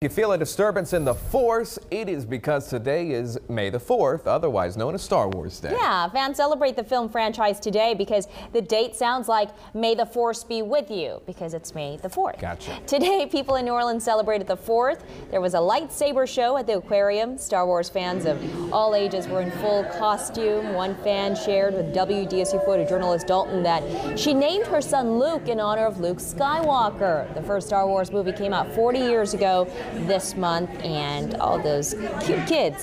You feel a disturbance in the Force? It is because today is May the 4th, otherwise known as Star Wars Day. Yeah, fans celebrate the film franchise today because the date sounds like May the Force be with you, because it's May the 4th. Gotcha. Today, people in New Orleans celebrated the 4th. There was a lightsaber show at the aquarium. Star Wars fans of all ages were in full costume. One fan shared with WDSU photojournalist Dalton that she named her son Luke in honor of Luke Skywalker. The first Star Wars movie came out 40 years ago this month, and all those cute kids